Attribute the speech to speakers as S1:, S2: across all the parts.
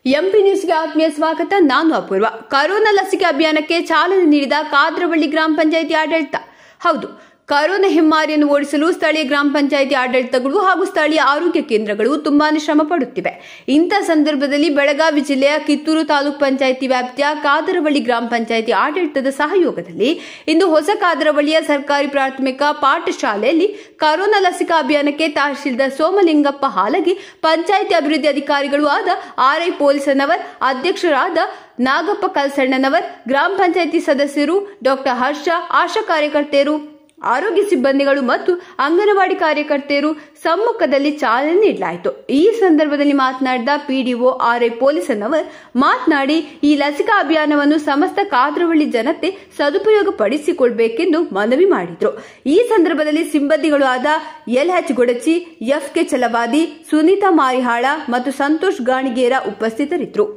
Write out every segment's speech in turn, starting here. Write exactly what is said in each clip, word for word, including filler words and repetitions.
S1: MP ನ್ಯೂಸ್ಗೆ ಆತ್ಮೀಯ ಸ್ವಾಗತ. ನಾನು ಅಪೂರ್ವ. ಕರೋನಾ ಲಸಿಕೆ ಅಭಿಯಾನಕ್ಕೆ ಚಾಲನೆ ನೀಡಿದ ಕಾದ್ರವಳ್ಳಿ ಗ್ರಾಮ ಪಂಚಾಯಿತಿ ಆಡಳಿತ. ಹೌದು, ಕರೋನಾ ಹೆಮ್ಮಾರಿಯನ್ನು ಓಡಿಸಲು ಸ್ಥಳೀಯ ಗ್ರಾಮ ಪಂಚಾಯಿತಿ ಆಡಳಿತಗಳು ಹಾಗೂ ಸ್ಥಳೀಯ ಆರೋಗ್ಯ ಕೇಂದ್ರಗಳು ತುಂಬಾನೇ ಶ್ರಮ ಪಡುತ್ತಿವೆ. ಇಂಥ ಸಂದರ್ಭದಲ್ಲಿ ಬೆಳಗಾವಿ ಜಿಲ್ಲೆಯ ಕಿತ್ತೂರು ತಾಲೂಕು ಪಂಚಾಯಿತಿ ವ್ಯಾಪ್ತಿಯ ಕಾದರವಳ್ಳಿ ಗ್ರಾಮ ಪಂಚಾಯಿತಿ ಆಡಳಿತದ ಸಹಯೋಗದಲ್ಲಿ ಇಂದು ಹೊಸ ಕಾದರವಳ್ಳಿಯ ಸರ್ಕಾರಿ ಪ್ರಾಥಮಿಕ ಪಾಠಶಾಲೆಯಲ್ಲಿ ಕರೋನಾ ಲಸಿಕಾ ಅಭಿಯಾನಕ್ಕೆ ತಹಶೀಲ್ದಾರ್ ಸೋಮಲಿಂಗಪ್ಪ ಹಾಲಗಿ, ಪಂಚಾಯಿತಿ ಅಭಿವೃದ್ಧಿ ಅಧಿಕಾರಿಗಳು ಆದ ಆರ್ಐ ಪೊಲೀಸನವರ್, ಅಧ್ಯಕ್ಷರಾದ ನಾಗಪ್ಪ ಕಲ್ಸಣ್ಣನವರ್, ಗ್ರಾಮ ಪಂಚಾಯಿತಿ ಸದಸ್ಯರು ಡಾಕ್ಟರ್ ಹರ್ಷ, ಆಶಾ ಕಾರ್ಯಕರ್ತೆಯರು, ಆರೋಗ್ಯ ಸಿಬ್ಬಂದಿಗಳು ಮತ್ತು ಅಂಗನವಾಡಿ ಕಾರ್ಯಕರ್ತೆಯರು ಸಮ್ಮುಖದಲ್ಲಿ ಚಾಲನೆ ನೀಡಲಾಯಿತು. ಈ ಸಂದರ್ಭದಲ್ಲಿ ಮಾತನಾಡಿದ ಪಿಡಿಒ ಆರ್ಐ ಪೊಲೀಸನವರ್ ಮಾತನಾಡಿ, ಈ ಲಸಿಕಾ ಅಭಿಯಾನವನ್ನು ಸಮಸ್ತ ಕಾದ್ರವಳ್ಳಿ ಜನತೆ ಸದುಪಯೋಗ ಪಡಿಸಿಕೊಳ್ಳಬೇಕೆಂದು ಮನವಿ ಮಾಡಿದರು. ಈ ಸಂದರ್ಭದಲ್ಲಿ ಸಿಬ್ಬಂದಿಗಳು ಆದ ಎಲ್ಎಚ್ ಗೊಡಚಿ, ಎಫ್ಕೆ ಚಲವಾದಿ, ಸುನೀತಾ ಮಾರಿಹಾಳ ಮತ್ತು ಸಂತೋಷ್ ಗಾಣಿಗೇರ ಉಪಸ್ಥಿತರಿದ್ದರು.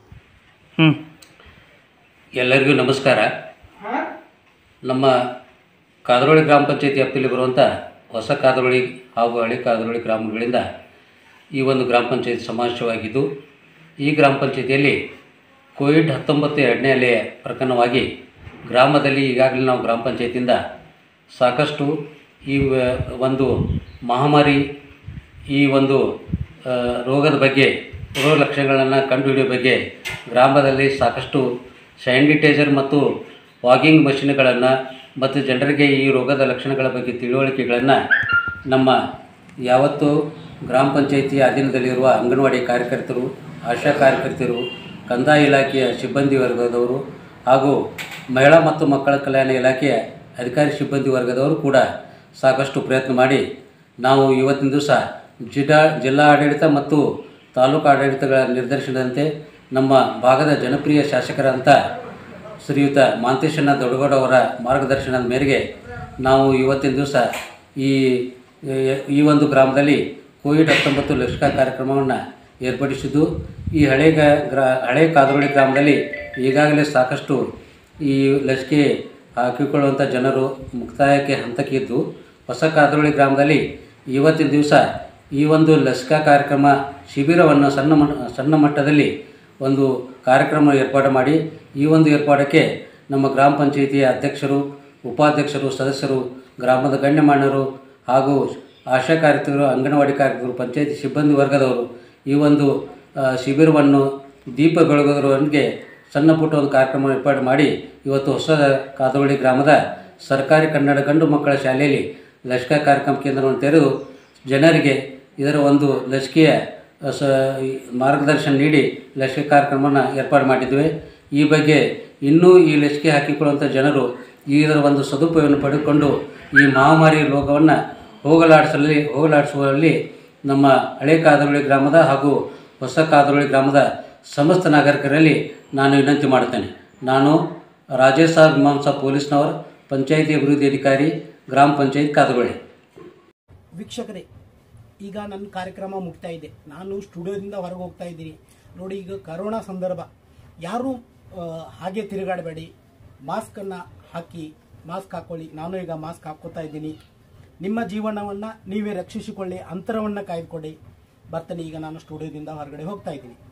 S2: ಎಲ್ಲರಿಗೂ ನಮಸ್ಕಾರ. ನಮ್ಮ ಕಾದರವಳ್ಳಿ ಗ್ರಾಮ ಪಂಚಾಯತಿ ವ್ಯಾಪ್ತಿಯಲ್ಲಿ ಬರುವಂಥ ಹೊಸ ಕಾದರವಳ್ಳಿ ಹಾಗೂ ಹಳೆ ಕಾದರವಳ್ಳಿ ಗ್ರಾಮಗಳಿಂದ ಈ ಒಂದು ಗ್ರಾಮ ಪಂಚಾಯತಿ ಸಮಾವೇಶವಾಗಿದ್ದು, ಈ ಗ್ರಾಮ ಪಂಚಾಯತಿಯಲ್ಲಿ ಕೋವಿಡ್ ಹತ್ತೊಂಬತ್ತು ಎರಡನೇ ಅಲೆಯ ಪ್ರಕರಣವಾಗಿ ಗ್ರಾಮದಲ್ಲಿ ಈಗಾಗಲೇ ನಾವು ಗ್ರಾಮ ಪಂಚಾಯತಿಯಿಂದ ಸಾಕಷ್ಟು ಈ ಒಂದು ಮಹಾಮಾರಿ, ಈ ಒಂದು ರೋಗದ ಬಗ್ಗೆ, ರೋಗ ಲಕ್ಷಣಗಳನ್ನು ಕಂಡುಹಿಡಿಯೋ ಬಗ್ಗೆ ಗ್ರಾಮದಲ್ಲಿ ಸಾಕಷ್ಟು ಸ್ಯಾನಿಟೈಸರ್ ಮತ್ತು ವಾಕಿಂಗ್ ಮಷಿನ್ಗಳನ್ನು ಮತ್ತು ಜನರಿಗೆ ಈ ರೋಗದ ಲಕ್ಷಣಗಳ ಬಗ್ಗೆ ತಿಳುವಳಿಕೆಗಳನ್ನು ನಮ್ಮ ಯಾವತ್ತು ಗ್ರಾಮ ಪಂಚಾಯಿತಿಯ ಅಧೀನದಲ್ಲಿರುವ ಅಂಗನವಾಡಿ ಕಾರ್ಯಕರ್ತರು, ಆಶಾ ಕಾರ್ಯಕರ್ತರು, ಕಂದಾಯ ಇಲಾಖೆಯ ಸಿಬ್ಬಂದಿ ವರ್ಗದವರು ಹಾಗೂ ಮಹಿಳಾ ಮತ್ತು ಮಕ್ಕಳ ಕಲ್ಯಾಣ ಇಲಾಖೆಯ ಅಧಿಕಾರಿ ಸಿಬ್ಬಂದಿ ವರ್ಗದವರು ಕೂಡ ಸಾಕಷ್ಟು ಪ್ರಯತ್ನ ಮಾಡಿ ನಾವು ಇವತ್ತಿನ ದಿವಸ ಜಿಲ್ಲಾ ಜಿಲ್ಲಾ ಆಡಳಿತ ಮತ್ತು ತಾಲೂಕು ಆಡಳಿತಗಳ ನಿರ್ದೇಶನದಂತೆ ನಮ್ಮ ಭಾಗದ ಜನಪ್ರಿಯ ಶಾಸಕರಂಥ ಶ್ರೀಯುತ ಮಾಂತೇಶಣ್ಣ ದೊಡ್ಡಗೌಡ ಅವರ ಮಾರ್ಗದರ್ಶನದ ಮೇರೆಗೆ ನಾವು ಇವತ್ತಿನ ದಿವಸ ಈ ಈ ಒಂದು ಗ್ರಾಮದಲ್ಲಿ ಕೋವಿಡ್ ಹತ್ತೊಂಬತ್ತು ಲಸಿಕಾ ಕಾರ್ಯಕ್ರಮವನ್ನು ಏರ್ಪಡಿಸಿದ್ದು, ಈ ಹಳೆ ಗ್ರಾ ಹಳೆ ಕಾದರವಳ್ಳಿ ಗ್ರಾಮದಲ್ಲಿ ಈಗಾಗಲೇ ಸಾಕಷ್ಟು ಈ ಲಸಿಕೆ ಹಾಕಿಕೊಳ್ಳುವಂಥ ಜನರು ಮುಕ್ತಾಯಕ್ಕೆ ಹಂತಕ್ಕಿದ್ದು, ಹೊಸ ಕಾದರವಳ್ಳಿ ಗ್ರಾಮದಲ್ಲಿ ಇವತ್ತಿನ ದಿವಸ ಈ ಒಂದು ಲಸಿಕಾ ಕಾರ್ಯಕ್ರಮ ಶಿಬಿರವನ್ನು ಸಣ್ಣ ಮಟ್ಟ ಸಣ್ಣ ಮಟ್ಟದಲ್ಲಿ ಒಂದು ಕಾರ್ಯಕ್ರಮ ಏರ್ಪಾಡು ಮಾಡಿ, ಈ ಒಂದು ಏರ್ಪಾಡಕ್ಕೆ ನಮ್ಮ ಗ್ರಾಮ ಪಂಚಾಯಿತಿಯ ಅಧ್ಯಕ್ಷರು, ಉಪಾಧ್ಯಕ್ಷರು, ಸದಸ್ಯರು, ಗ್ರಾಮದ ಗಣ್ಯಮಾನ್ಯರು ಹಾಗೂ ಆಶಾ ಕಾರ್ಯಕರ್ತರು, ಅಂಗನವಾಡಿ ಕಾರ್ಯಕರ್ತರು, ಪಂಚಾಯಿತಿ ಸಿಬ್ಬಂದಿ ವರ್ಗದವರು ಈ ಒಂದು ಶಿಬಿರವನ್ನು ದೀಪ ಬೆಳಗೋದರೊಂದಿಗೆ ಸಣ್ಣ ಪುಟ್ಟ ಒಂದು ಕಾರ್ಯಕ್ರಮ ಏರ್ಪಾಡು ಮಾಡಿ ಇವತ್ತು ಹೊಸ ಕಾದರವಳ್ಳಿ ಗ್ರಾಮದ ಸರ್ಕಾರಿ ಕನ್ನಡ ಗಂಡು ಮಕ್ಕಳ ಶಾಲೆಯಲ್ಲಿ ಲಸಿಕಾ ಕಾರ್ಯಕ್ರಮ ಕೇಂದ್ರವನ್ನು ತೆರೆದು ಜನರಿಗೆ ಇದರ ಒಂದು ಲಸಿಕೆಯ ಸ ಮಾರ್ಗದರ್ಶನ ನೀಡಿ ಲಸಿಕೆ ಕಾರ್ಯಕ್ರಮವನ್ನು ಏರ್ಪಾಡು ಮಾಡಿದ್ದೇವೆ. ಈ ಬಗ್ಗೆ ಇನ್ನೂ ಈ ಲಸಿಕೆ ಹಾಕಿಕೊಳ್ಳುವಂಥ ಜನರು ಇದರ ಒಂದು ಸದುಪಯೋಗವನ್ನು ಪಡೆದುಕೊಂಡು ಈ ಮಹಾಮಾರಿ ರೋಗವನ್ನು ಹೋಗಲಾಡಿಸಲಿ ಹೋಗಲಾಡಿಸುವಲ್ಲಿ ನಮ್ಮ ಹಳೆ ಕಾದರವಳ್ಳಿ ಗ್ರಾಮದ ಹಾಗೂ ಹೊಸ ಕಾದರವಳ್ಳಿ ಗ್ರಾಮದ ಸಮಸ್ತ ನಾಗರಿಕರಲ್ಲಿ ನಾನು ವಿನಂತಿ ಮಾಡುತ್ತೇನೆ. ನಾನು ರಾಜೇಶ್ ಸಾಬ್ ಮೀಮಾಂಸಾ ಪೊಲೀಸ್ನವರು, ಪಂಚಾಯಿತಿ ಅಭಿವೃದ್ಧಿ ಅಧಿಕಾರಿ, ಗ್ರಾಮ ಪಂಚಾಯತ್ ಕಾದರವಳ್ಳಿ.
S3: ವೀಕ್ಷಕರೇ, ಈಗ ನನ್ನ ಕಾರ್ಯಕ್ರಮ ಮುಗ್ತಾ ಇದೆ. ನಾನು ಸ್ಟುಡಿಯೋದಿಂದ ಹೊರಗೆ ಹೋಗ್ತಾ ಇದ್ದೀನಿ. ನೋಡಿ, ಈಗ ಕರೋನಾ ಸಂದರ್ಭ, ಯಾರೂ ಹಾಗೆ ತಿರುಗಾಡಬೇಡಿ, ಮಾಸ್ಕನ್ನು ಹಾಕಿ, ಮಾಸ್ಕ್ ಹಾಕ್ಕೊಳ್ಳಿ. ನಾನು ಈಗ ಮಾಸ್ಕ್ ಹಾಕ್ಕೋತಾ ಇದ್ದೀನಿ. ನಿಮ್ಮ ಜೀವನವನ್ನು ನೀವೇ ರಕ್ಷಿಸಿಕೊಳ್ಳಿ, ಅಂತರವನ್ನು ಕಾಯ್ದುಕೊಳ್ಳಿ. ಬರ್ತೇನೆ. ಈಗ ನಾನು ಸ್ಟುಡಿಯೋದಿಂದ ಹೊರಗಡೆ ಹೋಗ್ತಾ ಇದ್ದೀನಿ.